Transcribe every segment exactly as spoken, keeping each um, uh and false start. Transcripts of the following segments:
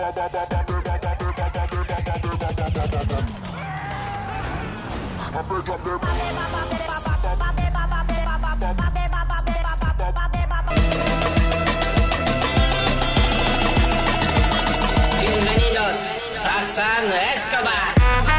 Bienvenidos a San Escobar.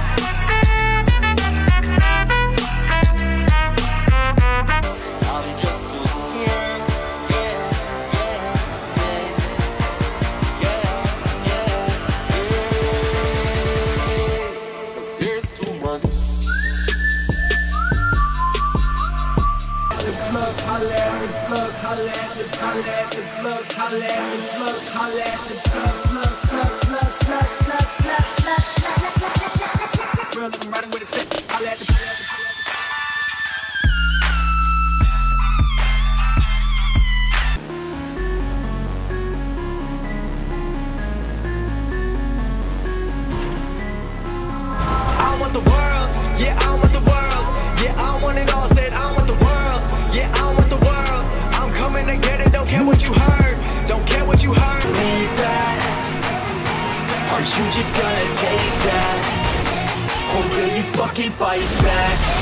You just gonna take that, or will you fucking fight back?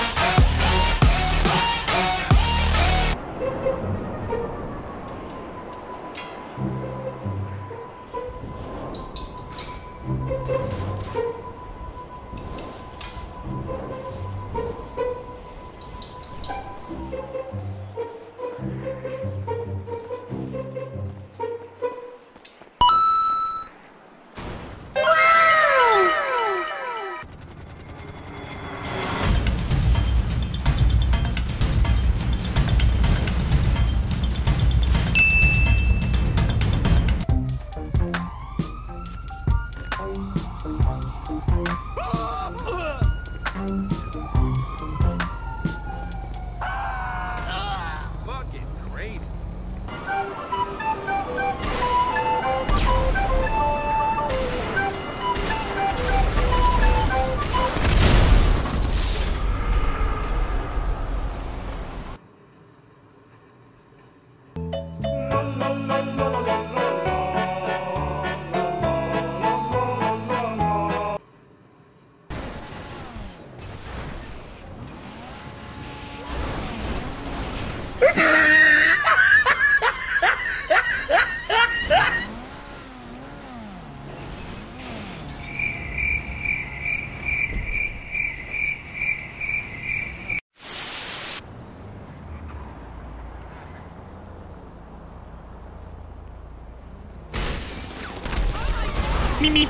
Mimi.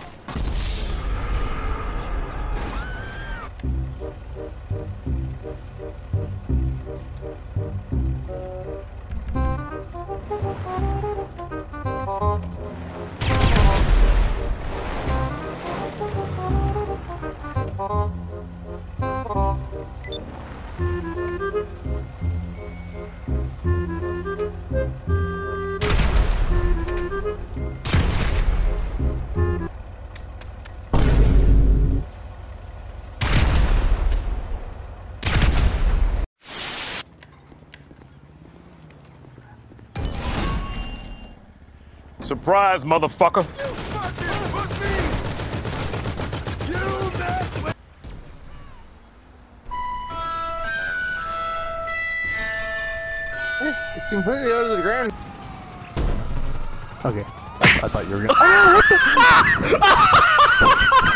Surprise, motherfucker! You fucking pussy! You messed with... It's completely out of the ground. Okay, I, I thought you were gonna. Oh,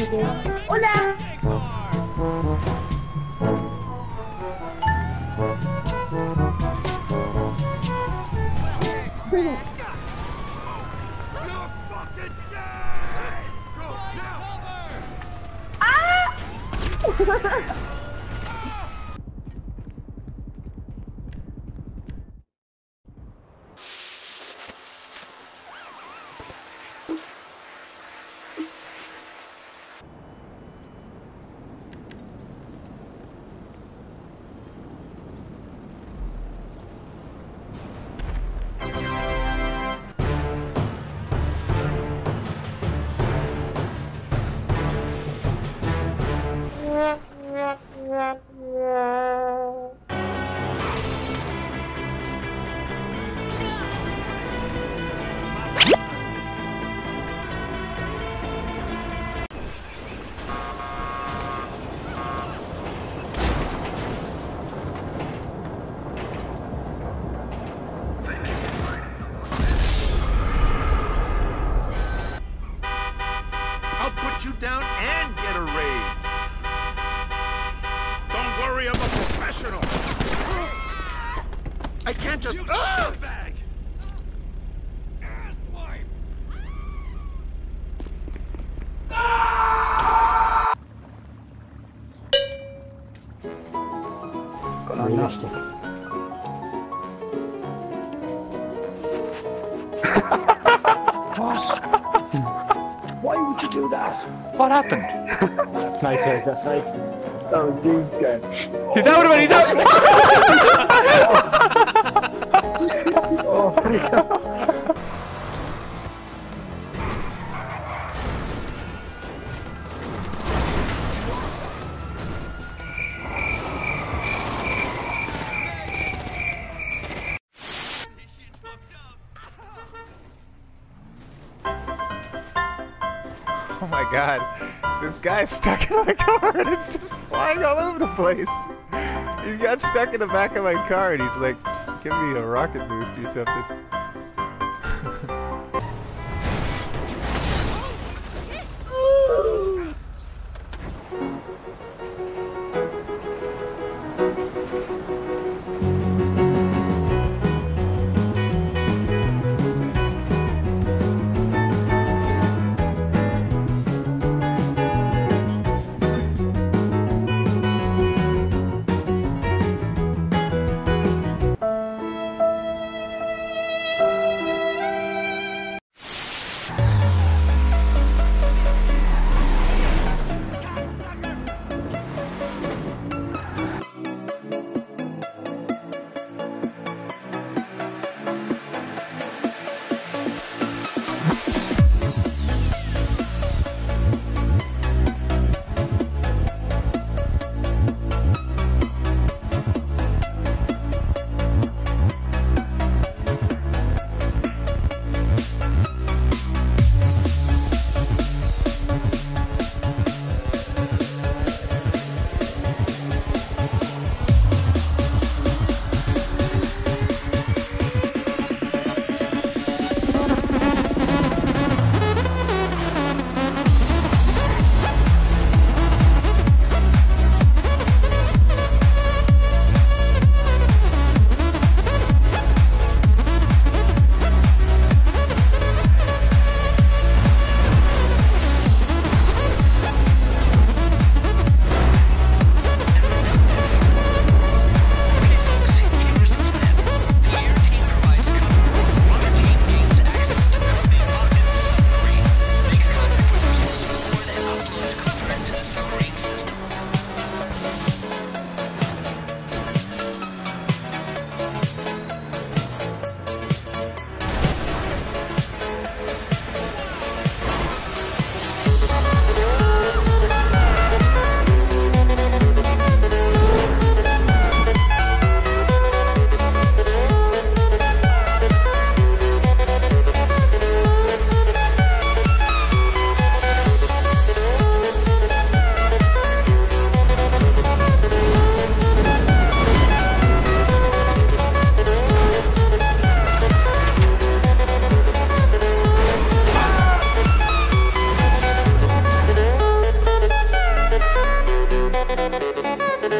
Hola. I'll put you down and get a raise. Don't worry, I'm a professional. I can't just. You ah! Bag. Asswipe. What's going on now? What? Why would you do that? What happened? That's nice, guys. That's nice. Oh, dude's going. He's out of it. He's out. Oh my God. Oh my god. This guy's stuck in my car and it's just flying all over the place. He's got stuck in the back of my car and he's like, give me a rocket boost or something.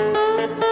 Bye.